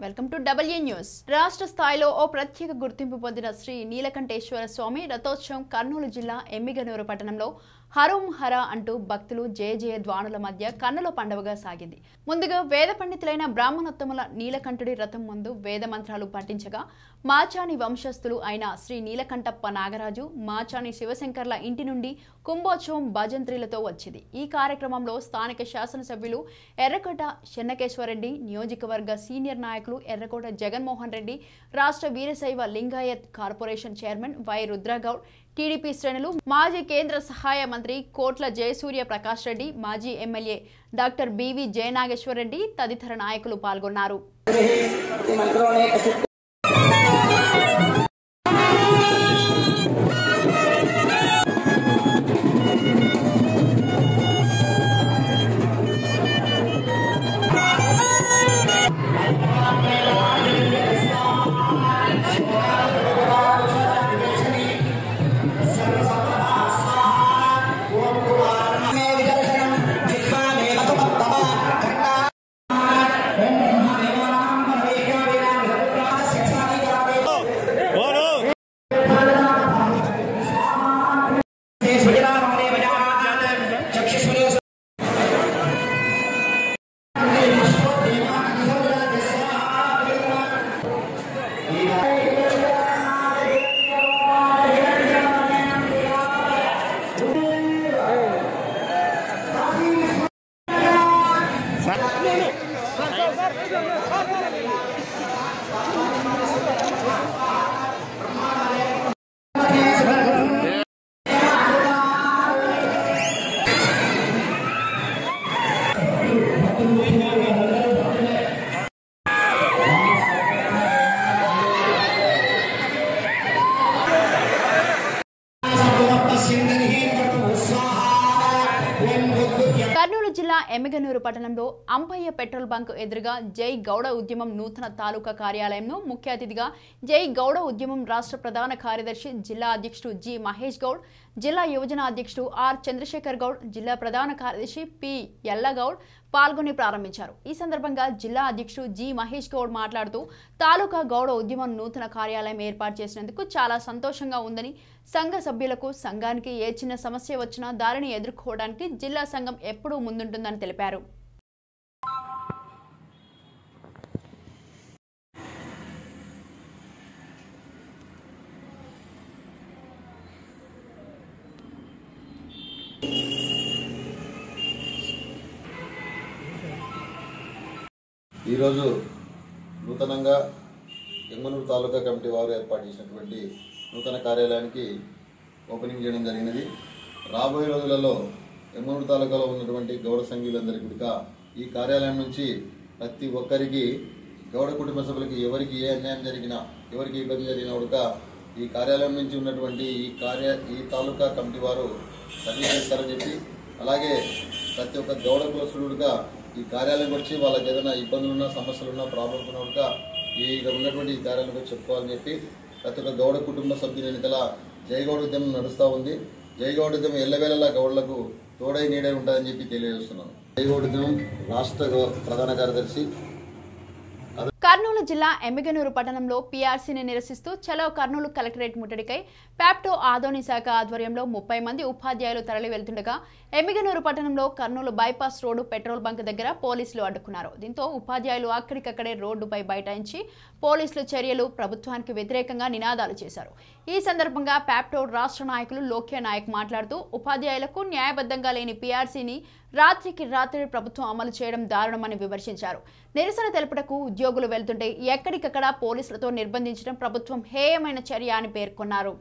Welcome to W news. రాష్ట్ర స్థాయిలో ఓ ప్రత్యేక గుర్తింపు పొందిన శ్రీ నీలకంఠేశ్వర స్వామి రథోత్సవం కర్నూలు జిల్లా ఎమ్మిగనూరు పట్టణంలో హరోం హర అంటూ భక్తులు జయ జయ ధ్వానుల మధ్య కన్నుల పండుగగా సాగింది. ముందుగా వేద పండితులైన బ్రాహ్మణోత్తముల నీలకంఠుడి రథం ముందు వేద మంత్రాలు పఠించగా మాచాని వంశస్థులు అయిన శ్రీ నీలకంఠప్ప నాగరాజు, మాచాని శివశంకర్ల ఇంటి నుండి కుంభోత్సవం భజంత్రీలతో వచ్చింది. ఈ కార్యక్రమంలో స్థానిక శాసనసభ్యులు ఎర్రకోట చెన్నకేశ్వరరెడ్డి, నియోజకవర్గ సీనియర్ నాయకులు ఎర్రకోట జగన్మోహన్ రెడ్డి, రాష్ట్ర Veerashaiva Lingayat corporation chairman Y Rudragoud, TDP శ్రేణులు, మాజీ కేంద్ర సహాయ మంత్రి కోట్ల జయసూర్య ప్రకాష్ రెడ్డి, మాజీ MLA doctor B V Jayanageshwar Reddy తదితర నాయకులు పాల్గొన్నారు. కర్నూలు జిల్లా ఎమ్మిగనూరు పట్టణంలో అంపయ్య పెట్రోల్ బంక్ ఎదురుగా జై గౌడ ఉద్యమం నూతన తాలూకా కార్యాలయంలో ముఖ్య అతిథిగా జై గౌడ ఉద్యమం రాష్ట్ర ప్రధాన కార్యదర్శి జిల్లా అధ్యక్షుడు జి మహేష్ గౌడ్, జిల్లా యువజన అధ్యక్షుడు ఆర్ చంద్రశేఖర్ గౌడ్, జిల్లా ప్రధాన కార్యదర్శి పి ఎల్లగౌడ్ పాల్గొని ప్రారంభించారు. ఈ సందర్భంగా జిల్లా అధ్యక్షుడు జి మహేష్ గౌడ్ మాట్లాడుతూ తాలూకా గౌడ ఉద్యమం నూతన కార్యాలయం ఏర్పాటు చేసినందుకు చాలా సంతోషంగా ఉందని, సంఘ సభ్యులకు సంఘానికి ఏ చిన్న సమస్య వచ్చినా దానిని ఎదుర్కోవడానికి జిల్లా సంఘం ఎప్పుడూ ముందుంటుందని తెలిపారు. ఈరోజు నూతనంగా ఎమ్మిగనూరు తాలూకా కమిటీ వారు ఏర్పాటు చేసినటువంటి నూతన కార్యాలయానికి ఓపెనింగ్ చేయడం జరిగినది. రాబోయే రోజులలో ఎమ్మిగనూరు తాలూకాలో ఉన్నటువంటి గౌడ సంఘీయులందరికీ కూడా ఈ కార్యాలయం నుంచి ప్రతి ఒక్కరికి గౌడ కుటుంబ సభ్యులకి ఎవరికి ఏ అన్యాయం జరిగినా, ఎవరికి ఇబ్బంది జరిగినా కూడా ఈ కార్యాలయం నుంచి ఉన్నటువంటి ఈ తాలూకా కమిటీ వారు సర్వీస్ చేస్తారని చెప్పి, అలాగే ప్రతి ఒక్క గౌడ కులస్తుడుగా ఈ కార్యాలయం వచ్చి వాళ్ళకి ఏదైనా ఇబ్బందులున్నా, సమస్యలున్నా, ప్రాబ్లమ్స్ ఉన్నా కూడా ఇక్కడ ఉన్నటువంటి ఈ కార్యాలయం వచ్చి చెప్పుకోవాలని చెప్పి ప్రతి ఒక్క గౌడ కుటుంబ సభ్యుల వెనుకల జయగౌడ ఉద్యమం నడుస్తూ ఉంది. జయగౌడ ఉద్యమం ఎల్లవేళలా గౌడలకు తోడై నీడై ఉంటుందని చెప్పి తెలియజేస్తున్నాను. జయగౌడ ఉద్యమం రాష్ట్ర ప్రధాన కార్యదర్శి. కర్నూలు జిల్లా ఎమ్మిగనూరు పట్టణంలో పీఆర్సీని నిరసిస్తూ చలో కర్నూలు కలెక్టరేట్ ముట్టడికై ప్యాప్టో ఆదోని శాఖ ఆధ్వర్యంలో 30 మంది ఉపాధ్యాయులు తరలి వెళ్తుండగా ఎమ్మిగనూరు పట్టణంలో Kurnool bypass road petrol bunk దగ్గర పోలీసులు అడ్డుకున్నారు. దీంతో ఉపాధ్యాయులు అక్కడికక్కడే రోడ్డుపై బైఠాయించి పోలీసుల చర్యలు ప్రభుత్వానికి వ్యతిరేకంగా నినాదాలు చేశారు. ఈ సందర్భంగా ప్యాప్టో రాష్ట్ర నాయకులు లోక్య నాయక్ మాట్లాడుతూ ఉపాధ్యాయులకు న్యాయబద్ధంగా లేని పీఆర్సీని రాత్రికి రాత్రి ప్రభుత్వం అమలు చేయడం దారుణమని విమర్శించారు. నిరసన తెలుపుటకు ఉద్యోగులు వెళ్తుంటే ఎక్కడికక్కడ పోలీసులతో నిర్బంధించడం ప్రభుత్వం హేయమైన చర్య అని పేర్కొన్నారు.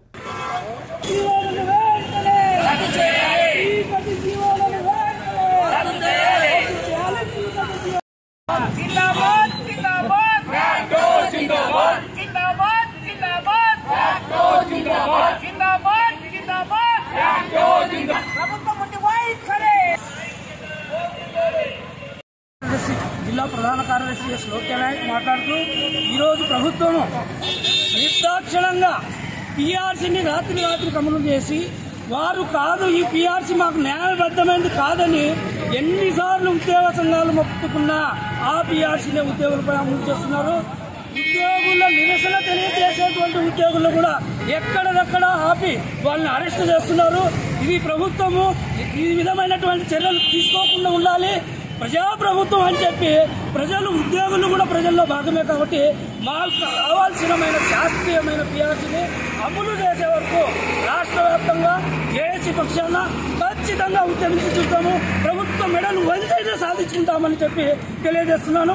జిల్లా ప్రధాన కార్యదర్శి ఎస్ లోక్య నాయక్ మాట్లాడుతూ ఈరోజు ప్రభుత్వము నిర్దాక్షిణంగా పీఆర్సీని రాత్రి అమలు చేసి వారు కాదు ఈ పీఆర్సీ మాకు న్యాయబద్ధమైనది కాదని ఎన్నిసార్లు ఉద్యోగ సంఘాలు మొక్కుకున్నా ఆ పిఆర్సీనే ఉద్యోగులపై అమలు చేస్తున్నారు. ఉద్యోగుల నిరసన తెలియజేసేటువంటి ఉద్యోగులు కూడా ఎక్కడదక్కడ ఆపి వాళ్ళని అరెస్ట్ చేస్తున్నారు. ఇది ప్రభుత్వము ఈ విధమైనటువంటి చర్యలు తీసుకోకుండా ఉండాలి. ప్రజాప్రభుత్వం అని చెప్పి ఉద్యోగులు కూడా ప్రజల్లో భాగమే కాబట్టి మాకు కావాల్సినమైన శాస్త్రీయమైన పిఆర్సీని అమలు చేసే వరకు రాష్ట్ర వ్యాప్తంగా జేఏసీ పక్షాన ఖచ్చితంగా ఉద్యమించి చూస్తాము. ప్రభుత్వ మెడలు వంచైనా సాధించుకుంటామని చెప్పి తెలియజేస్తున్నాను.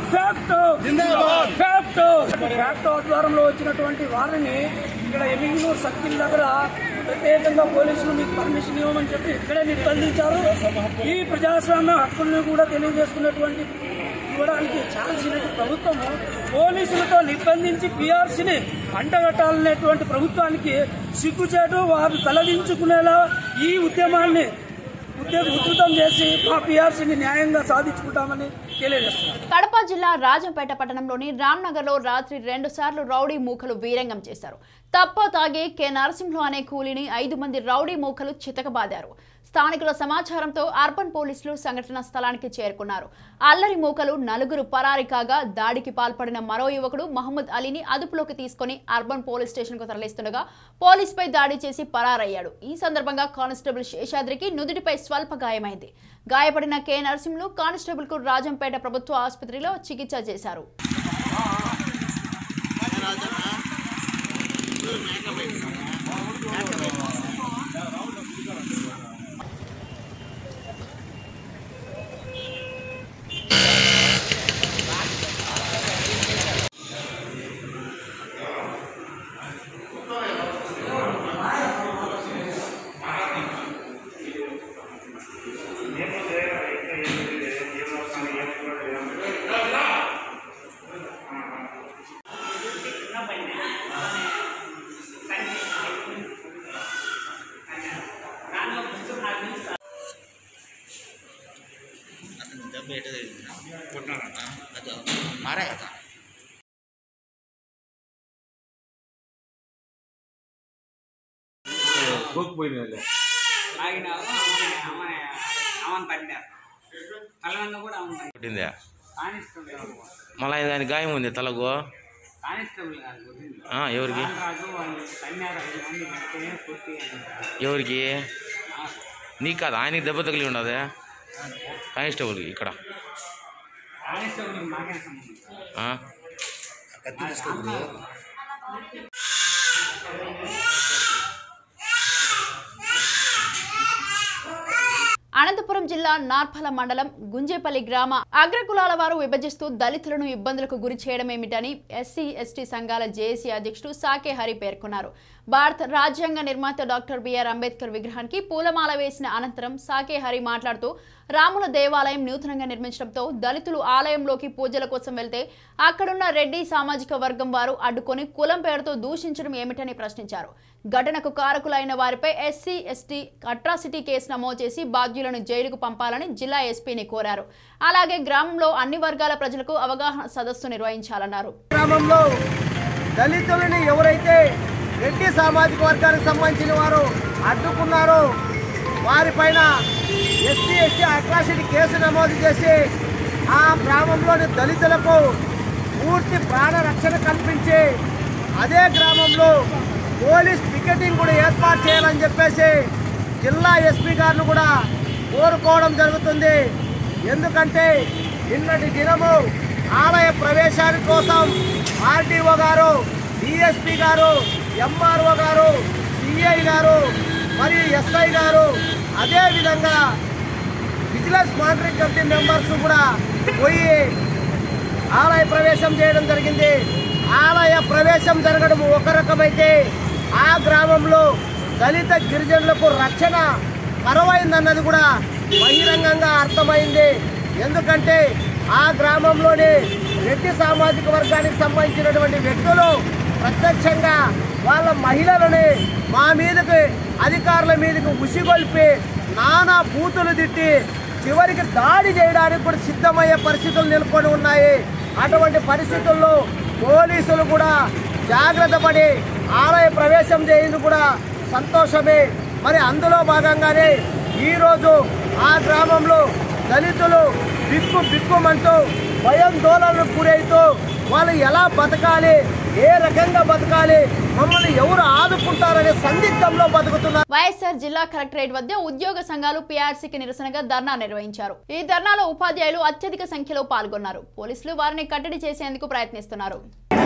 ఫ్యాక్ట్ ఆధ్వర్యంలో వచ్చినటువంటి వారిని ఇక్కడ ఎమ్మిగనూరు సర్కిల్ దగ్గర ప్రత్యేకంగా పోలీసులు మీకు పర్మిషన్ ఇవ్వమని చెప్పి ఇక్కడే నిర్బంధించారు. ఈ ప్రజాస్వామ్య హక్కులను కూడా తెలియజేసుకున్నటువంటి ఇవ్వడానికి ఛాన్స్ ప్రభుత్వము పోలీసులతో నిర్బంధించి పిఆర్సీని అంటగట్టాలనేటువంటి ప్రభుత్వానికి సిగ్గుచేటు. వారు తలదించుకునేలా ఈ ఉద్యమాన్ని ఉధృతం చేసి మా పిఆర్సీని న్యాయంగా సాధించుకుంటామని తెలియజేస్తున్నారు. కడప జిల్లా రాజంపేట పట్టణంలోని రామ్నగర్ లో రాత్రి 2 సార్లు రౌడీ మూకలు వీరంగం చేశారు. తప్ప తాగి కె నరసింహులు అనే కూలీని 5 మంది రౌడీ మూకలు చితకబాదారు. స్థానికుల సమాచారంతో అర్బన్ పోలీసులు సంఘటనా స్థలానికి చేరుకున్నారు. అల్లరి మూకలు 4 పరారీ కాగా దాడికి పాల్పడిన మరో యువకుడు మహమ్మద్ అలీని అదుపులోకి తీసుకుని అర్బన్ పోలీస్ స్టేషన్ కు తరలిస్తుండగా పోలీసుపై దాడి చేసి పరారయ్యాడు. ఈ సందర్భంగా కానిస్టేబుల్ శేషాద్రికి నుదుటిపై స్వల్ప గాయమైంది. గాయపడిన కె నరసింహులు కానిస్టేబుల్ కు రాజంపేట ప్రభుత్వ ఆసుపత్రిలో చికిత్స చేశారు. మళ్ళీ దాని గాయం ఉంది తలకు. ఎవరికి ఎవరికి నీకు కాదు, ఆయనకి దెబ్బ తగిలి ఉండదు. కానిస్టేబుల్కి ఇక్కడ అనంతపురం జిల్లా నార్పల మండలం గుంజేపల్లి గ్రామ అగ్రకులాల వారు విభజిస్తూ దళితులను ఇబ్బందులకు గురి చేయడమేమిటని ఎస్సీ ఎస్టీ సంఘాల జేఏసీ అధ్యక్షుడు సాకే హరి పేర్కొన్నారు. భారత రాజ్యాంగ నిర్మాత డాక్టర్ బిఆర్ అంబేద్కర్ విగ్రహానికి పూలమాల వేసిన అనంతరం సాకే హరి మాట్లాడుతూ రాముల దేవాలయం నూతనంగా నిర్మించడంతో దళితులు ఆలయంలోకి పూజల కోసం వెళ్తే అక్కడున్న రెడ్డి సామాజిక వర్గం వారు అడ్డుకొని కులం పేరుతో దూషించడం ఏమిటని ప్రశ్నించారు. ఘటనకు కారకులైన వారిపై ఎస్సీ ఎస్టీ అట్రాసిటీ కేసు నమోదు చేసి బాధ్యులను జైలుకు పంపాలని జిల్లా ఎస్పీని కోరారు. అలాగే గ్రామంలో అన్ని వర్గాల ప్రజలకు అవగాహన సదస్సు నిర్వహించాలన్నారు. గ్రామంలో దళితులని ఎవరైతే రెడ్డి సామాజిక వర్గానికి సంబంధించిన వారు అడ్డుకున్నారో వారిపైన ఎస్సీ ఎస్టీ అట్రాసిటీ కేసు నమోదు చేసి ఆ గ్రామంలోని దళితులకు పూర్తి ప్రాణ రక్షణ కల్పించి అదే గ్రామంలో పోలీస్ పికెటింగ్ కూడా ఏర్పాటు చేయాలని చెప్పేసి జిల్లా ఎస్పీ గారిని కూడా కోరుకోవడం జరుగుతుంది. ఎందుకంటే నిన్నటి దినము ఆలయ ప్రవేశాని కోసం ఆర్టీఓ గారు, డిఎస్పీ గారు, ఎంఆర్ఓ గారు, సిఐ గారు మరియు ఎస్ఐ గారు అదేవిధంగా విజిలెన్స్ మానిటరింగ్ కమిటీ మెంబర్స్ కూడా పోయి ఆలయ ప్రవేశం చేయడం జరిగింది. ఆలయ ప్రవేశం జరగడం ఒక రకమైతే ఆ గ్రామంలో దళిత గిరిజనులకు రక్షణ కరువైందన్నది కూడా బహిరంగంగా అర్థమైంది. ఎందుకంటే ఆ గ్రామంలోని రెడ్డి సామాజిక వర్గానికి సంబంధించినటువంటి వ్యక్తులు ప్రత్యక్షంగా వాళ్ళ మహిళలని మా మీదకి అధికారుల మీదకి ఉసిగొల్పి నానా బూతులు తిట్టి చివరికి దాడి చేయడానికి కూడా సిద్ధమయ్యే పరిస్థితులు నెలకొని ఉన్నాయి. అటువంటి పరిస్థితుల్లో పోలీసులు కూడా జాగ్రత్త పడి ఆలయ ప్రవేశం చేయింది కూడా సంతోషమే. మరి అందులో భాగంగానే ఈరోజు ఆ గ్రామంలో దళితులు బిక్కుమంటూ భయాందోళనకు గురవుతూ వాళ్ళు ఎలా బతకాలి, ఏ రకంగా బతకాలి, మమ్మల్ని ఎవరు ఆదుకుంటారనే సందిగ్ధంలో బతుకుతున్నారు. వైఎస్ఆర్ జిల్లా కలెక్టరేట్ వద్ద ఉద్యోగ సంఘాలు పీఆర్సీకి నిరసనగా ధర్నా నిర్వహించారు. ఈ ధర్నాలో ఉపాధ్యాయులు అత్యధిక సంఖ్యలో పాల్గొన్నారు. పోలీసులు వారిని కట్టడి చేసేందుకు ప్రయత్నిస్తున్నారు.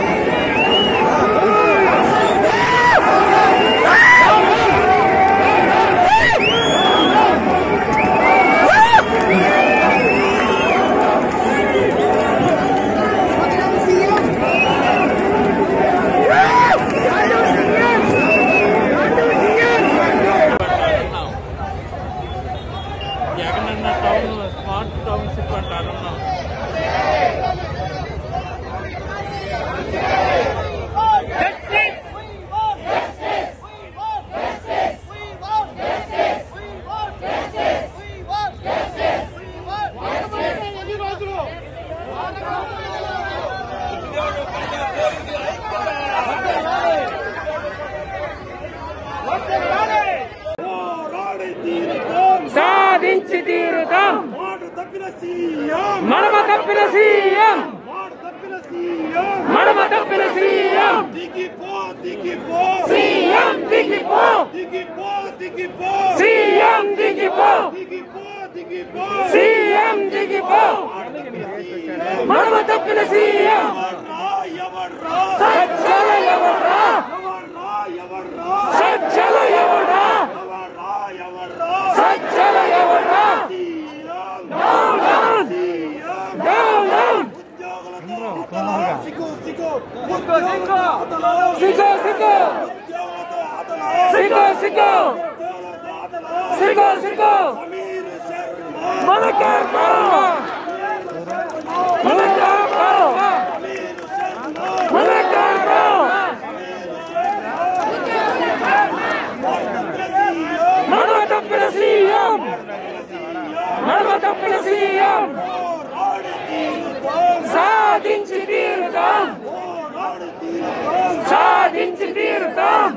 సాధించి తీరుతాం మడమ తప్పిన సీఎం మడమ తప్పిన సీఎం సీఎం దిగిపో సీఎం దిగిపో సీఎం దిగిపో మడమ తప్పిన సీఎం సజ్జల ఎవర్రా సజ్జల ఎవర్రా సజ్జల ఎవర్రా సాధించి తీరుతాం సాధించి తీరుతాం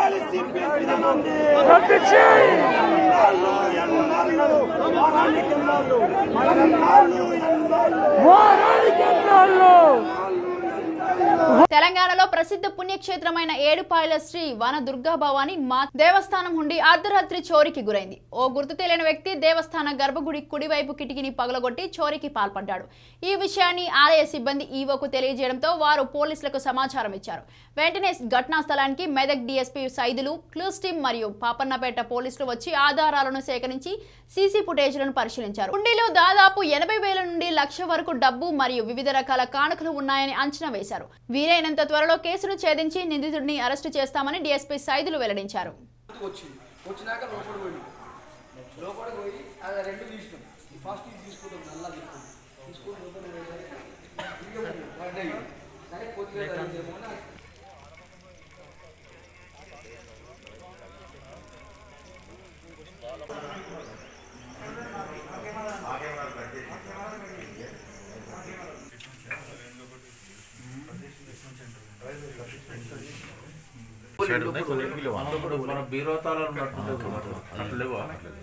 తెలంగాణలో ప్రసిద్ధ పుణ్యక్షేత్రమైన ఏడుపాయల శ్రీ వన దుర్గా భవాని మా దేవస్థానం నుండి అర్ధరాత్రి చోరీకి గురైంది. ఓ గుర్తు తెలియని వ్యక్తి దేవస్థాన గర్భగుడి కుడివైపు కిటికీని పగలగొట్టి చోరీకి పాల్పడ్డాడు. ఈ విషయాన్ని ఆలయ సిబ్బంది ఈవోకు తెలియజేయడంతో వారు పోలీసులకు సమాచారం ఇచ్చారు. వెంటనే ఘటనా స్థలానికి Medak DSP Saidulu, clues team మరియు పాపన్నపేట పోలీసులు వచ్చి ఆధారాలను సేకరించి సీసీ ఫుటేజ్లను పరిశీలించారు. హుండీలో దాదాపు 80,000 నుండి 1,00,000 వరకు డబ్బు మరియు వివిధ రకాల కానుకలు ఉన్నాయని అంచనా వేశారు. వీలైనంత త్వరలో కేసును ఛేదించి నిందితుడిని అరెస్టు చేస్తామని డీఎస్పీ సైదులు వెల్లడించారు. మన బీరోతాలు అట్లేవా?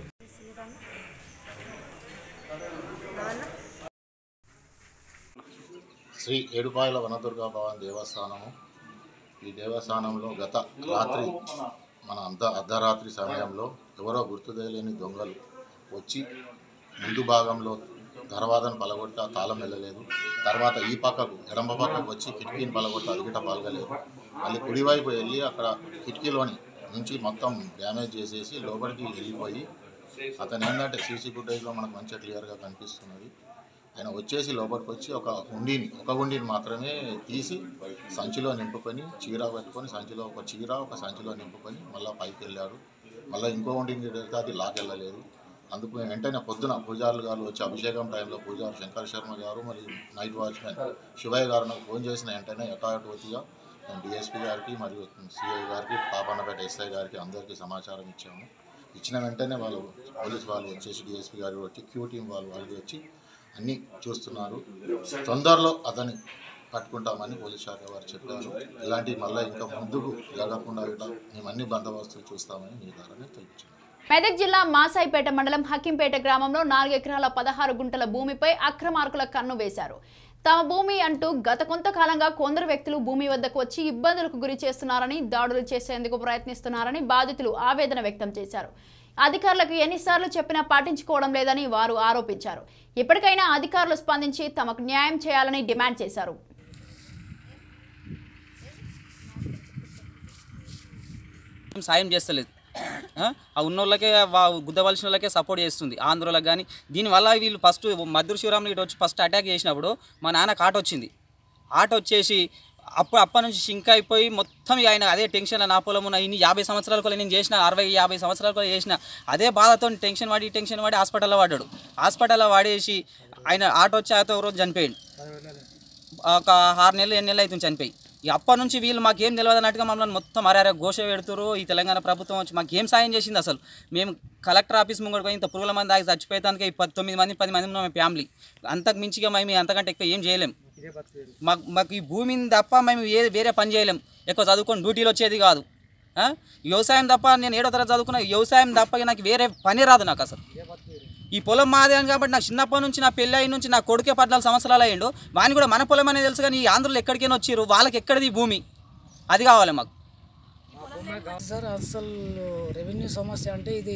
శ్రీ ఏడుపాయల వనదుర్గా భవాని దేవస్థానము. ఈ దేవస్థానంలో గత రాత్రి మన అర్ధరాత్రి సమయంలో ఎవరో గుర్తు తెలియని దొంగలు వచ్చి ముందు భాగంలో దర్వాజాను పలగొట్టి ఆ తాళం వెళ్ళలేదు. తర్వాత ఈ పక్కకు ఎడమ పక్కకు వచ్చి కిటికీని పలగొట్టి అది గిట్ట పలగలేదు. మళ్ళీ కుడివైపు వెళ్ళి అక్కడ కిటికీలోని నుంచి మొత్తం డ్యామేజ్ చేసేసి లోపలికి వెళ్ళిపోయి అతను ఏంటంటే సీసీ ఫుటేజ్లో మనకు మంచిగా క్లియర్గా కనిపిస్తున్నది. ఆయన వచ్చేసి లోపలికి వచ్చి ఒక గుండీని మాత్రమే తీసి సంచిలో నింపుకొని చీర పెట్టుకొని సంచిలో ఒక చీర ఒక సంచిలో నింపుకొని మళ్ళీ పైకి వెళ్ళాడు. మళ్ళీ ఇంకో గుండీని పెడితే అది లాకెళ్ళలేదు. అందుకు వెంటనే పొద్దున పూజారులు గారు వచ్చి అభిషేకం టైంలో పూజారు శంకర్ శర్మ గారు మరియు నైట్ వాచ్మెన్ శివయ్య గారు నాకు ఫోన్ చేసిన వెంటనే యథాయథగా డిఎస్పీ గారికి మరియు సిఐ గారికి పాపన్నపేట ఎస్ఐ గారికి అందరికీ సమాచారం ఇచ్చాము. ఇచ్చిన వెంటనే వాళ్ళు పోలీసు వాళ్ళు వచ్చేసి డిఎస్పీ గారు వచ్చి క్యూ టీం వాళ్ళు వచ్చి అన్నీ చూస్తున్నారు. తొందరలో అతన్ని పట్టుకుంటామని పోలీస్ శాఖ వారు చెప్పారు. ఇలాంటివి మళ్ళీ ఇంకా ముందుకు జరగకుండా మేము అన్ని బందోబస్తులు చూస్తామని మీ ద్వారా తెలియజేస్తున్నాం. మెదక్ జిల్లా మాసాయిపేట మండలం హకింపేట గ్రామంలో 4 ఎకరాల 16 గుంటల భూమిపై అక్రమార్కుల కన్ను వేశారు. తమ భూమి అంటూ గత కొంతకాలంగా కొందరు వ్యక్తులు భూమి వద్దకు వచ్చి ఇబ్బందులకు గురి చేస్తున్నారని, దాడులు చేసేందుకు ప్రయత్నిస్తున్నారని బాధితులు ఆవేదన వ్యక్తం చేశారు. అధికారులకు ఎన్నిసార్లు చెప్పినా పాటించుకోవడం లేదని వారు ఆరోపించారు. ఇప్పటికైనా అధికారులు స్పందించి తమకు న్యాయం చేయాలని డిమాండ్ చేశారు. సాయం చేస్తలేదు, ఆ ఉన్నోళ్ళకే గుద్దవలసిన వాళ్ళకే సపోర్ట్ చేస్తుంది ఆంధ్రోళ్ళకి. కానీ దీనివల్ల వీళ్ళు ఫస్ట్ మద్దూరు శివరాములు ఇటు వచ్చి ఫస్ట్ అటాక్ చేసినప్పుడు మా నాన్నకు ఆట వచ్చింది. ఆట వచ్చేసి అప్పటి నుంచి షింక్ అయిపోయి మొత్తం ఆయన అదే టెన్షన్. నా పొలం ఉన్న ఇన్ని 50 సంవత్సరాల కొల నేను చేసిన 60-50 సంవత్సరాల కొల చేసిన అదే బాధతో టెన్షన్ పడి హాస్పిటల్లో పడ్డాడు. హాస్పిటల్లో వాడేసి ఆయన ఆట వచ్చి ఆయనతో రోజు చనిపోయాడు. ఒక 6 నెలలు 8 నెలలు అవుతుంది చనిపోయి. అప్పటి నుంచి వీళ్ళు మాకేం తెలియదు అన్నట్టుగా మమ్మల్ని మొత్తం అరే ఘోష పెడుతురు. ఈ తెలంగాణ ప్రభుత్వం వచ్చి మాకేం సాయం చేసింది అసలు? మేము కలెక్టర్ ఆఫీస్ ముంగడికి పోయి ఇంత పురుగుల మంది దాగి చచ్చిపోయేదానికి 9 మంది 10 మంది ఉన్నాం ఫ్యామిలీ. అంతకు మించిగా మేము అంతకంటే ఎక్కువ ఏం చేయలేం. మాకు ఈ భూమిని తప్ప మేము వేరే పని చేయలేం. ఎక్కువ చదువుకొని డ్యూటీలు వచ్చేది కాదు. వ్యవసాయం తప్ప నేను 7వ తరగతి చదువుకున్న వ్యవసాయం తప్ప నాకు వేరే పని రాదు నాకు అసలు. ఈ పొలం మాదే అని కాబట్టి నాకు చిన్నప్పటి నుంచి నా పెళ్ళి అయిన నుంచి నా కొడుకే 14 సంవత్సరాలు అయ్యిండు. వాని కూడా మన పొలం అనేది తెలుసు. కానీ ఈ ఆంధ్రలో ఎక్కడికైనా వచ్చారు, వాళ్ళకి ఎక్కడిది భూమి అది కావాలి మాకు. సార్ అసలు రెవెన్యూ సమస్య అంటే ఇది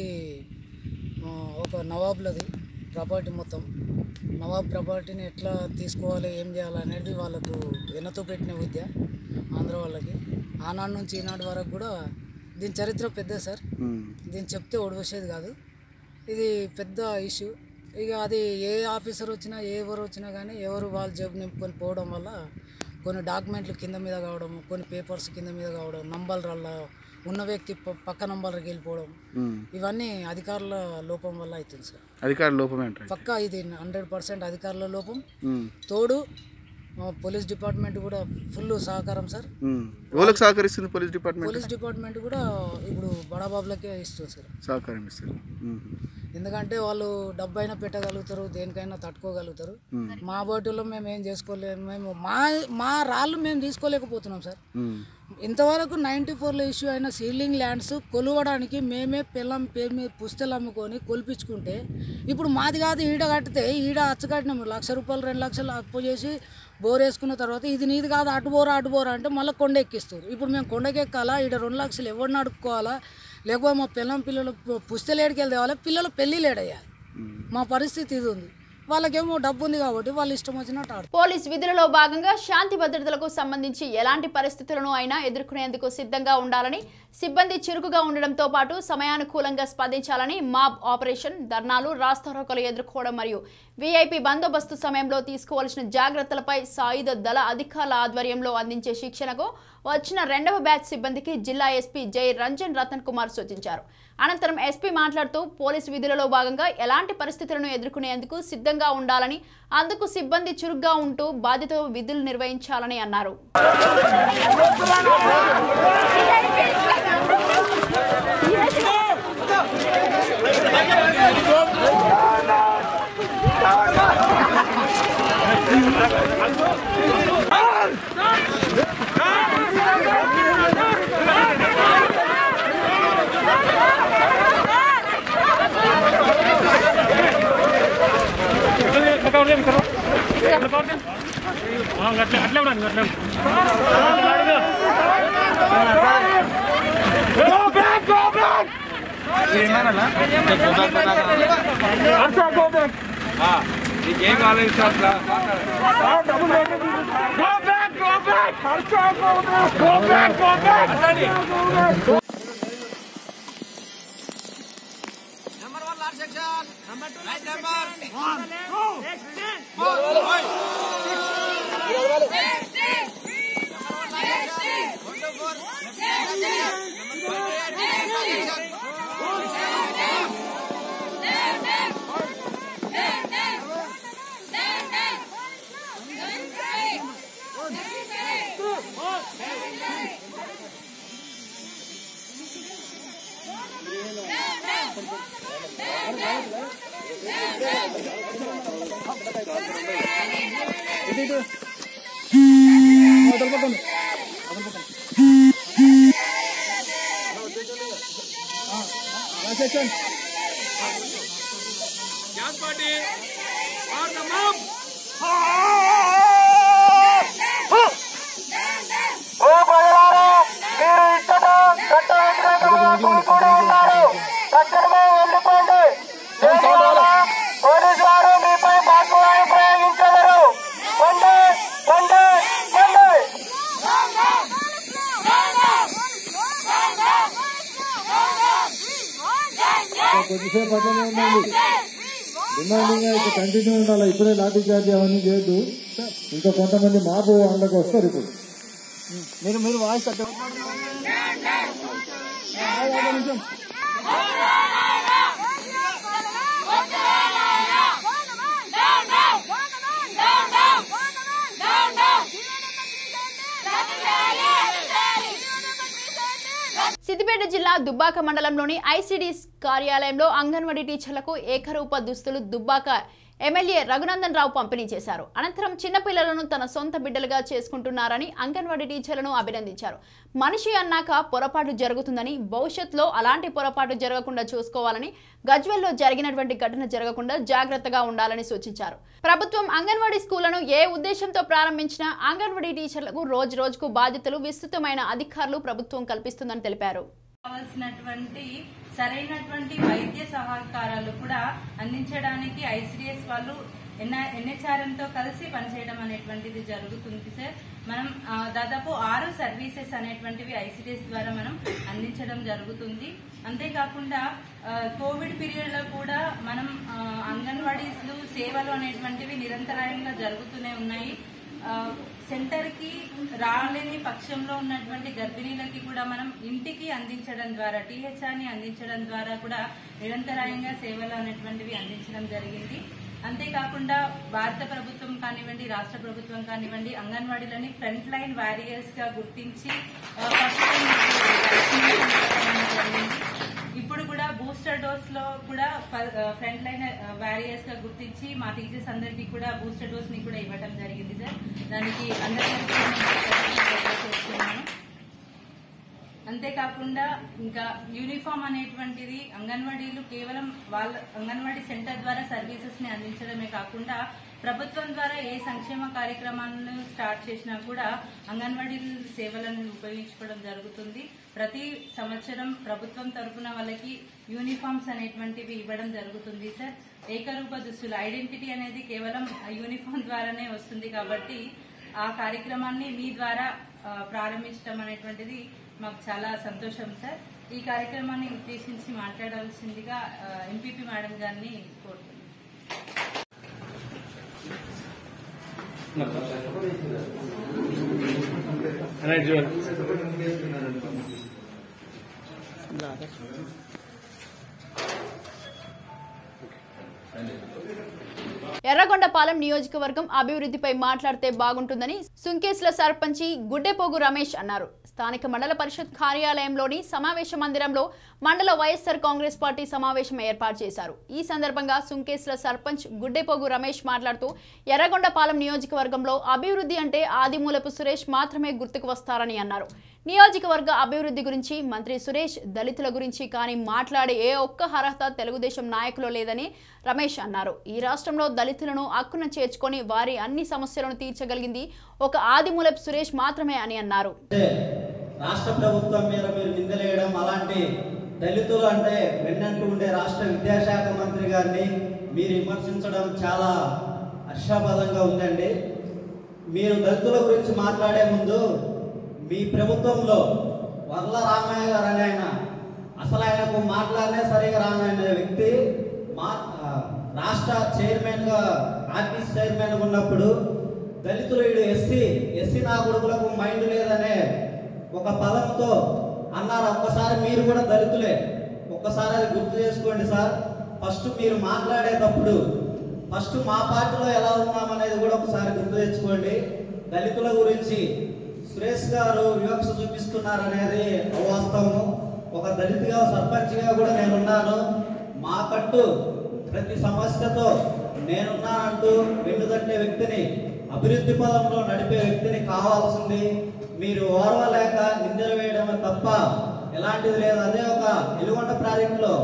ఒక నవాబులది ప్రాపర్టీ. మొత్తం నవాబ్ ప్రాపర్టీని ఎట్లా తీసుకోవాలి, ఏం చేయాలి అనేది వాళ్ళకు వెనతో పెట్టిన విద్య ఆంధ్ర వాళ్ళకి. ఆనాడు నుంచి ఈనాడు వరకు కూడా దీని చరిత్ర పెద్ద సార్. దీన్ని చెప్తే ఓడివచ్చేది కాదు. ఇది పెద్ద ఇష్యూ. ఇక అది ఏ ఆఫీసర్ వచ్చినా ఎవరు వచ్చినా కానీ ఎవరు వాళ్ళ జేబు నింపుకొని పోవడం వల్ల కొన్ని డాక్యుమెంట్లు కింద మీద కావడం, కొన్ని పేపర్స్ కింద మీద కావడం, నంబర్ల ఉన్న వ్యక్తి పక్క నంబర్కి వెళ్ళిపోవడం, ఇవన్నీ అధికారుల లోపం వల్ల అవుతుంది సార్. అధికారుల లోపమే పక్కా ఇది 100% అధికారుల లోపం. తోడు పోలీస్ డిపార్ట్మెంట్ కూడా ఫుల్ సహకారం సార్. ఎవరికి సహకరిస్తుంది పోలీస్ డిపార్ట్మెంట్? పోలీస్ డిపార్ట్మెంట్ కూడా ఇప్పుడు బడాబాబులకే ఇస్తుంది సార్, సహకారం ఇస్తారు. ఎందుకంటే వాళ్ళు డబ్బైనా పెట్టగలుగుతారు, దేనికైనా తట్టుకోగలుగుతారు. మా బోటులో మేము ఏం చేసుకోలేము. మేము మా రాళ్ళు మేము తీసుకోలేకపోతున్నాం సార్. ఇంతవరకు 94లో ఇష్యూ అయిన సీలింగ్ ల్యాండ్స్ కొలువడానికి మేమే పుస్తలు అమ్ముకొని కొలిపించుకుంటే ఇప్పుడు మాది కాదు ఈడ కట్టితే ఈడ అచ్చకట్టినాము ₹1,00,000 2 లక్షలు అప్పు చేసి బోర్ వేసుకున్న తర్వాత ఇది నీది కాదు అటు బోరా అంటే మళ్ళీ కొండ ఎక్కిస్తారు. ఇప్పుడు మేము కొండకి ఎక్కాలా, ఈడ 2 లక్షలు ఎవరిని అడుక్కోవాలా, లేకపోతే మా పిల్లలు పుస్తలు ఏడికెళ్ళి తేవాలి, పిల్లలు పెళ్ళిళ్ళు ఏడయ్యాలి. మా పరిస్థితి ఇది ఉంది. వాళ్ళకేమో డబ్బు ఉంది కాబట్టి వాళ్ళు ఇష్టం వచ్చినట్టు ఆడుతారు. పోలీస్ విధులలో భాగంగా శాంతి భద్రతలకు సంబంధించి ఎలాంటి పరిస్థితులను అయినా ఎదుర్కొనేందుకు సిద్ధంగా ఉండాలని, సిబ్బంది చురుకుగా ఉండడంతో పాటు సమయానుకూలంగా స్పందించాలని, మాబ్ ఆపరేషన్, ధర్నాలు, రాస్తారోకోలు ఎదుర్కోవడం మరియు వీఐపీ బందోబస్తు సమయంలో తీసుకోవాల్సిన జాగ్రత్తలపై సాయుధ దళ అధికారుల ఆధ్వర్యంలో అందించే శిక్షణకు వచ్చిన 2వ బ్యాచ్ సిబ్బందికి జిల్లా ఎస్పీ జై రంజన్ రతన్ కుమార్ సూచించారు. అనంతరం ఎస్పీ మాట్లాడుతూ పోలీసు విధులలో భాగంగా ఎలాంటి పరిస్థితులను ఎదుర్కొనేందుకు సిద్ధంగా ఉండాలని, అందుకు సిబ్బంది చురుగ్గా ఉంటూ బాధ్యతతో విధులు నిర్వహించాలని అన్నారు. పోలీసు వారు మీపై బాధ్యతను ప్రయోగించగలరు. కొద్దిసేపు అట్లనే ఉండండి. డిమాండింగ్ అయితే కంటిన్యూ ఉండాలి. ఇప్పుడే లాఠీ చార్జ్ అవన్నీ చేయొద్దు. ఇంకా కొంతమంది మాపు వాళ్ళకి వస్తారు. ఇప్పుడు మీరు వాయిస్ అట్లా సిద్దిపేట జిల్లా దుబ్బాక మండలంలోని ఐసిడిఎస్ కార్యాలయంలో అంగన్వాడీ టీచర్లకు ఏకరూప దుస్తులు దుబ్బాక ఎమ్మెల్యే రఘునందన్ రావు పంపిణీ చేశారు. అనంతరం చిన్నపిల్లలను తన సొంత బిడ్డలుగా చేసుకుంటున్నారని అంగన్వాడీ టీచర్లను అభినందించారు. మనిషి అన్నాక పొరపాటు జరుగుతుందని, భవిష్యత్తులో అలాంటి పొరపాటు జరగకుండా చూసుకోవాలని, గజ్వెల్లో జరిగినటువంటి ఘటన జరగకుండా జాగ్రత్తగా ఉండాలని సూచించారు. ప్రభుత్వం అంగన్వాడీ స్కూళ్లను ఏ ఉద్దేశంతో ప్రారంభించినా అంగన్వాడీ టీచర్లకు రోజు రోజుకు బాధ్యతలు, విస్తృతమైన అధికారులు ప్రభుత్వం కల్పిస్తుందని తెలిపారు. కావాల్సినటువంటి సరైనటువంటి వైద్య సహకారాలు కూడా అందించడానికి ఐసిడిఎస్ వాళ్ళు ఎన్హెచ్ఆర్ఎంతో కలిసి పనిచేయడం అనేటువంటిది జరుగుతుంది సార్. మనం దాదాపు 6 సర్వీసెస్ అనేటువంటివి ఐసిడిఎస్ ద్వారా మనం అందించడం జరుగుతుంది. అంతేకాకుండా కోవిడ్ పీరియడ్ లో కూడా మనం అంగన్వాడీలు సేవలు అనేటువంటివి నిరంతరాయంగా జరుగుతూనే ఉన్నాయి. సెంటర్ కి రాలేని పక్షంలో ఉన్నటువంటి గర్భిణీలకి కూడా మనం ఇంటికి అందించడం ద్వారా, టీహెచ్ఆర్ ని అందించడం ద్వారా కూడా నిరంతరాయంగా సేవలు అనేటువంటివి అందించడం జరిగింది. అంతేకాకుండా భారత ప్రభుత్వం కానివ్వండి, రాష్ట్ర ప్రభుత్వం కానివ్వండి, అంగన్వాడీలని ఫ్రంట్ లైన్ వారియర్స్ గా గుర్తించి ఇప్పుడు కూడా బూస్టర్ డోస్ లో కూడా ఫ్రంట్ లైన్ వారియర్స్ గా గుర్తించి మా టీచర్స్ అందరికీ కూడా బూస్టర్ డోస్ ని కూడా ఇవ్వడం జరిగింది సార్. దానికి అందరికీ చేస్తున్నాను. అంతేకాకుండా ఇంకా యూనిఫామ్ అనేటువంటిది అంగన్వాడీలు కేవలం వాళ్ళ అంగన్వాడీ సెంటర్ ద్వారా సర్వీసెస్ ని అందించడమే కాకుండా ప్రభుత్వం ద్వారా ఏ సంక్షేమ కార్యక్రమాలను స్టార్ట్ చేసినా కూడా అంగన్వాడీ సేవలను ఉపయోగించుకోవడం జరుగుతుంది. ప్రతి సంవత్సరం ప్రభుత్వం తరఫున వాళ్ళకి యూనిఫామ్స్ అనేటువంటివి ఇవ్వడం జరుగుతుంది సార్. ఏకరూప దుస్తులు, ఐడెంటిటీ అనేది కేవలం యూనిఫామ్ ద్వారానే వస్తుంది కాబట్టి ఆ కార్యక్రమాన్ని మీ ద్వారా ప్రారంభించడం అనేటువంటిది మాకు చాలా సంతోషం సార్. ఈ కార్యక్రమాన్ని ఉద్దేశించి మాట్లాడాల్సిందిగా ఎంపీపీ మేడం గారిని కోరుతున్నాను. ఎర్రగొండపాలెం నియోజకవర్గం అభివృద్ధిపై మాట్లాడితే బాగుంటుందని సుంకేసుల సర్పంచి గుడ్డెపోగు రమేష్ అన్నారు. స్థానిక మండల పరిషత్ కార్యాలయంలోని సమావేశ మందిరంలో మండల వైఎస్ఆర్ కాంగ్రెస్ పార్టీ సమావేశం ఏర్పాటు చేశారు. ఈ సందర్భంగా సుంకేసుల సర్పంచ్ గుడ్డెపోగు రమేష్ మాట్లాడుతూ ఎర్రగొండపాలెం నియోజకవర్గంలో అభివృద్ధి అంటే ఆదిమూలపు సురేష్ మాత్రమే గుర్తుకు వస్తారని అన్నారు. నియోజకవర్గ అభివృద్ధి గురించి మంత్రి సురేష్, దళితుల గురించి కానీ మాట్లాడే ఏ ఒక్క అర్హత తెలుగుదేశం నాయకులు లేదని రమేష్ అన్నారు. ఈ రాష్ట్రంలో దళితులను హక్కున చేర్చుకొని వారి అన్ని సమస్యలను తీర్చగలిగింది ఒక ఆదిమూలపు సురేష్ మాత్రమే అని అన్నారు. రాష్ట్ర ప్రభుత్వం మీద మీరు నిందలేయడం, అలాంటి దళితులు అంటే వెన్నంటూ ఉండే రాష్ట్ర విద్యాశాఖ మంత్రి గారిని మీరు విమర్శించడం చాలా హర్షాపదంగా ఉందండి. మీరు దళితుల గురించి మాట్లాడే ముందు మీ ప్రభుత్వంలో వర్ల రామయ్య గారు అనే ఆయన, అసలు ఆయనకు మాట్లాడనే సరిగా రాననే వ్యక్తి రాష్ట్ర చైర్మన్గా, ఆర్టీసీ చైర్మన్ ఉన్నప్పుడు దళితులు వీడు ఎస్సీ నా కొడుకులకు మైండ్ లేదనే ఒక పదంతో అన్నారు. ఒక్కసారి మీరు కూడా దళితులే, ఒక్కసారి అది గుర్తు చేసుకోండి సార్. ఫస్ట్ మీరు మాట్లాడేటప్పుడు ఫస్ట్ మా పార్టీలో ఎలా ఉన్నామనేది కూడా ఒకసారి గుర్తు తెచ్చుకోండి. దళితుల గురించి సురేష్ గారు వివక్ష చూపిస్తున్నారనేది అవాస్తవము. ఒక దళితుగా, సర్పంచ్గా కూడా నేనున్నాను. మా కట్టు ప్రతి సమస్యతో నేనున్నానంటూ వెన్నుదట్టే వ్యక్తిని, అభివృద్ధి పదంలో నడిపే వ్యక్తిని కావాల్సింది. మీరు ఓర్వలేక నిందలు వేయడమే తప్ప ఎలాంటిది లేదు. అదే ఒక ఎలుగొండ ప్రాజెక్టులో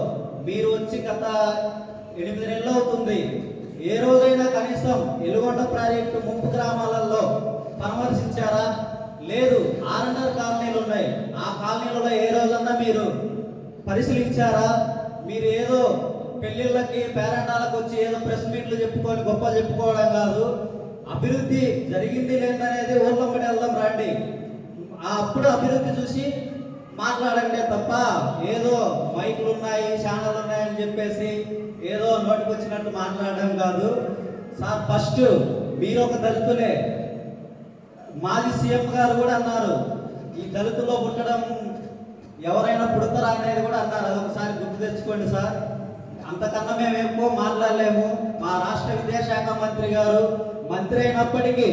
మీరు వచ్చి గత 8 నెలలు అవుతుంది. ఏ రోజైనా కనీసం ఎలుగొండ ప్రాజెక్టు ముంపు గ్రామాలలో పరామర్శించారా? లేదు. 6.5 కాలనీలు ఉన్నాయి. ఆ కాలనీలలో ఏ రోజన్నా మీరు పరిశీలించారా? మీరు ఏదో పెళ్లిళ్ళకి పేరంటాలకు వచ్చి ఏదో ప్రెస్ మీట్లు చెప్పుకొని గొప్ప చెప్పుకోవడం కాదు. అభివృద్ధి జరిగింది లేదనేది ఊర్లమ్మడి వెళ్దాం రండి. అప్పుడు అభివృద్ధి చూసి మాట్లాడండి తప్ప ఏదో మైకులు ఉన్నాయి, ఛానల్ ఉన్నాయని చెప్పేసి ఏదో నోటికి వచ్చినట్టు మాట్లాడడం కాదు. సార్ ఫస్ట్ మీరు ఒక దళితులే. మాజీ సీఎం గారు కూడా అన్నారు ఈ దళితుల్లో పుట్టడం ఎవరైనా పుడతారా అనేది కూడా అన్నారు. అదొకసారి గుర్తు తెచ్చుకోండి సార్. అంతకన్నా మేము ఎక్కువ మాట్లాడలేము. మా రాష్ట్ర విద్యాశాఖ మంత్రి గారు మంత్రి అయినప్పటికీ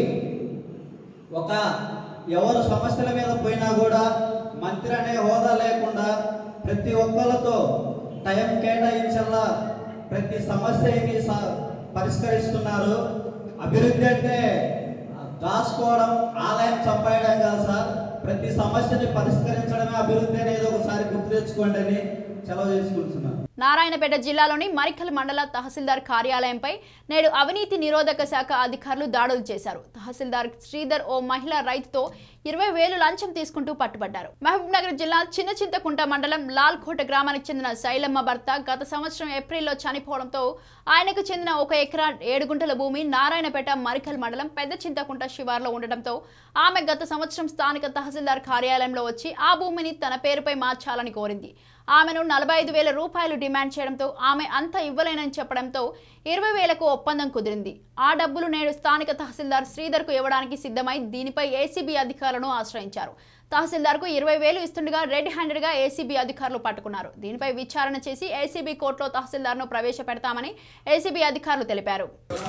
ఎవరు సమస్యల మీద పోయినా కూడా మంత్రి అనే హోదా లేకుండా ప్రతి ఒక్కరితో టైం కేటాయించల్లా ప్రతి సమస్యని పరిష్కరిస్తున్నారు. అభివృద్ధి అంటే దాచుకోవడం, ఆదాయం సంపాదడం కాదు సార్. ప్రతి సమస్యని పరిష్కరించడమే అభివృద్ధి అనేది ఒకసారి గుర్తు తెచ్చుకోండి అని సెలవు చేసుకుంటున్నాను. నారాయణపేట జిల్లాలోని మరికల్ మండల తహసీల్దార్ కార్యాలయంపై నేడు అవినీతి నిరోధక శాఖ అధికారులు దాడులు చేశారు. తహసీల్దార్ శ్రీధర్ ఓ మహిళా రైతుతో 20,000 లంచం తీసుకుంటూ పట్టుబడ్డారు. మహబూబ్ నగర్ జిల్లా చిన్న చింతకుంట మండలం లాల్కోట గ్రామానికి చెందిన శైలమ్మ భర్త గత సంవత్సరం ఏప్రిల్లో చనిపోవడంతో ఆయనకు చెందిన 1 ఎకరా 7 గుంటల భూమి నారాయణపేట మరికల్ మండలం పెద్ద చింతకుంట శివార్లో ఉండడంతో ఆమె గత సంవత్సరం స్థానిక తహసీల్దార్ కార్యాలయంలో వచ్చి ఆ భూమిని తన పేరుపై మార్చాలని కోరింది. ఆమెను 45,000 రూపాయలు డిమాండ్ చేయడంతో ఆమె అంత ఇవ్వలేనని చెప్పడంతో 20,000కు ఒప్పందం కుదిరింది. ఆ డబ్బులు నేడు స్థానిక తహసీల్దార్ శ్రీధర్కు ఇవ్వడానికి సిద్ధమై దీనిపై ఏసీబీ అధికారులను ఆశ్రయించారు. తహసీల్దార్కు 20,000 ఇస్తుండగా రెడ్ హ్యాండెడ్గా ఏసీబీ అధికారులు పట్టుకున్నారు. దీనిపై విచారణ చేసి ఏసీబీ కోర్టులో తహసీల్దార్ను ప్రవేశపెడతామని ఏసీబీ అధికారులు తెలిపారు.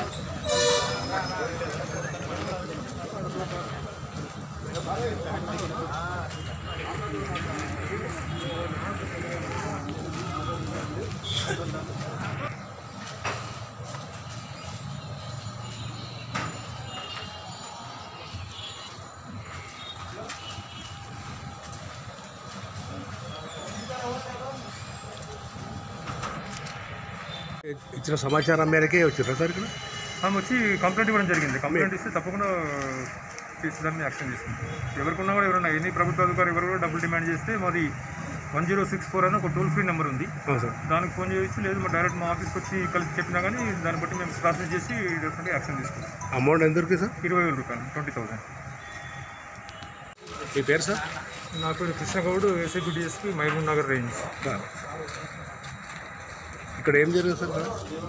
ఇచ్చిన సమాచారం మేరకే వచ్చారా సార్? ఇక్కడ ఆమె వచ్చి కంప్లైంట్ ఇవ్వడం జరిగింది. కంప్లైంట్ ఇస్తే తప్పకుండా తీసుకుని యాక్షన్ తీసుకుంటాం. ఎవరికన్నా కూడా ఎవరైనా ఎన్ని ప్రభుత్వ అధికారులు ఎవరు కూడా డబ్బులు డిమాండ్ చేస్తే మాది 1064 అని ఒక టోల్ ఫ్రీ నెంబర్ ఉంది. దానికి ఫోన్ చేసి లేదు మా డైరెక్ట్ మా ఆఫీస్కి వచ్చి కలిసి చెప్పినా కానీ దాన్ని బట్టి మేము ప్రాసెస్ చేసి డెఫినెట్గా యాక్షన్ తీసుకుంటాం. అమౌంట్ ఎంత దొరికింది సార్? 20,000 రూపాయలు, 20,000. మీ పేరు సార్? నా పేరు Krishnagoud, ACB DSP Mahabub Nagar range. ఇక్కడ ఏం జరిగింది సార్?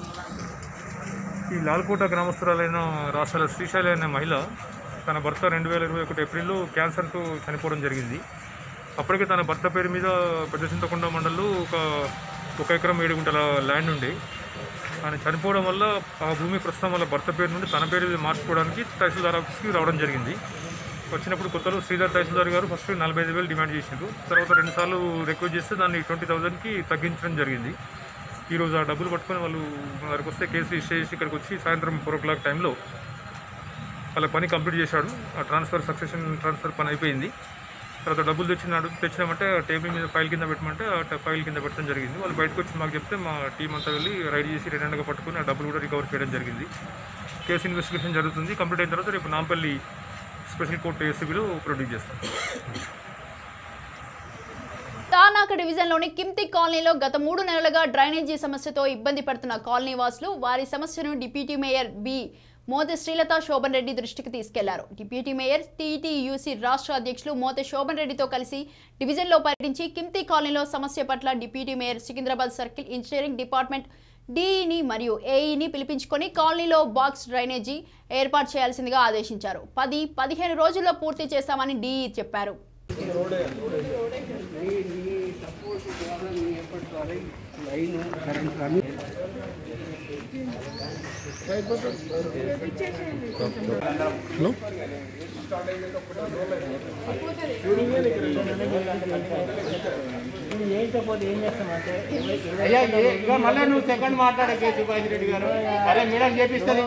ఈ లాల్కోట గ్రామస్తురాలైన రాష్ట్రాల శ్రీశైలి అనే మహిళ తన భర్త 2021 ఏప్రిల్లో క్యాన్సర్తో చనిపోవడం జరిగింది. అప్పటికే తన భర్త పేరు మీద పెద్ద చింతకొండ మండలంలో ఒక ఎకరం 7 గుంటల ల్యాండ్ ఉండే. ఆయన చనిపోవడం వల్ల ఆ భూమి ప్రస్తుతం వాళ్ళ భర్త పేరు నుండి తన పేరు మార్చుకోవడానికి తహసీల్దార్ ఆఫీస్కి రావడం జరిగింది. వచ్చినప్పుడు కొత్తలో శ్రీధర్ తహసీల్దార్ గారు ఫస్ట్ 45,000 డిమాండ్ చేసిండ్రు. తర్వాత 2 సార్లు రిక్వెస్ట్ చేస్తే దాన్ని 20,000కి తగ్గించడం జరిగింది. ఈరోజు ఆ డబ్బులు పట్టుకొని వాళ్ళు వారికి వస్తే కేసు రిజిస్టర్ చేసి ఇక్కడికి వచ్చి సాయంత్రం 4 o'clock టైంలో వాళ్ళ పని కంప్లీట్ చేశాడు. ఆ సక్సెషన్ ట్రాన్స్ఫర్ పని అయిపోయింది. తర్వాత డబ్బులు తెచ్చినామంటే టేబుల్ మీద ఫైల్ కింద పెట్టమంటే ఆ ఫైల్ కింద పెట్టడం జరిగింది. వాళ్ళు బయటకు వచ్చి మాకు చెప్తే మా టీం అంతా వెళ్ళి రైడ్ చేసి రెడ్ హ్యాండ్గా పట్టుకుని ఆ డబ్బులు కూడా రికవర్ చేయడం జరిగింది. కేసు ఇన్వెస్టిగేషన్ జరుగుతుంది. కంప్లీట్ అయిన తర్వాత రేపు నాంపల్లి స్పెషల్ కోర్టు ఏసీబీలో ప్రొడ్యూస్ చేస్తాం. తానాక డివిజన్లోని కిమ్తి కాలనీలో గత 3 నెలలుగా డ్రైనేజీ సమస్యతో ఇబ్బంది పడుతున్న కాలనీ వాసులు వారి సమస్యను deputy mayor B Mothe Srilatha Shobhan Reddy దృష్టికి తీసుకెళ్లారు. డిప్యూటీ మేయర్ టీటీయూసీ రాష్ట్ర అధ్యక్షులు మోతే శోభన్ రెడ్డితో కలిసి డివిజన్లో పర్యటించి కిమ్తి కాలనీలో సమస్య పట్ల deputy mayor Secunderabad circle engineering department డీఈని మరియు ఏఈని పిలిపించుకొని కాలనీలో బాక్స్ డ్రైనేజీ ఏర్పాటు చేయాల్సిందిగా ఆదేశించారు. 10-15 రోజుల్లో పూర్తి చేస్తామని డీఈ చెప్పారు. మళ్ళీ నువ్వు సెకండ్ మాట్లాడే సుభాష్ రెడ్డి గారు అరే మేడం చేపిస్తుంది.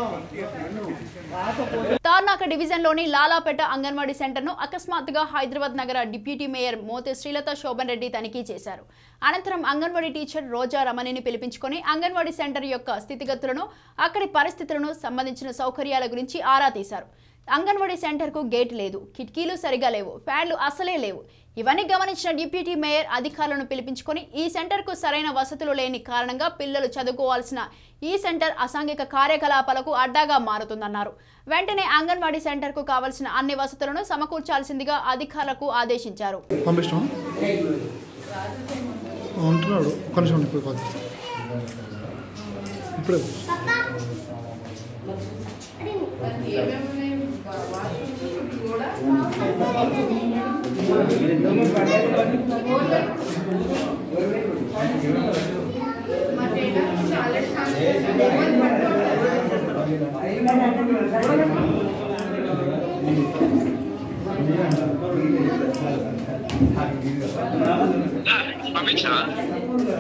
తార్నాక డివిజన్లోని లాలాపేట అంగన్వాడీ సెంటర్ను అకస్మాత్తుగా హైదరాబాద్ నగర డిప్యూటీ మేయర్ మోతే శ్రీలత శోభన్ రెడ్డి తనిఖీ చేశారు. అనంతరం అంగన్వాడీ టీచర్ రోజా రమణిని పిలిపించుకొని అంగన్వాడీ సెంటర్ యొక్క స్థితిగతులను, అక్కడి పరిస్థితులను, సంబంధించిన సౌకర్యాల గురించి ఆరా తీశారు. అంగన్వాడీ సెంటర్కు గేట్ లేదు, కిటికీలు సరిగా లేవు, ఫ్యాన్లు అసలే లేవు. ఇవన్నీ గమనించిన డిప్యూటీ మేయర్ అధికారులను పిలిపించుకొని ఈ సెంటర్కు సరైన వసతులు లేని కారణంగా పిల్లలు చదువుకోవాల్సిన ఈ సెంటర్ అసాంఘిక కార్యకలాపాలకు అడ్డాగా మారుతుందన్నారు. వెంటనే అంగన్వాడీ సెంటర్కు కావాల్సిన అన్ని వసతులను సమకూర్చాల్సిందిగా అధికారులకు ఆదేశించారు.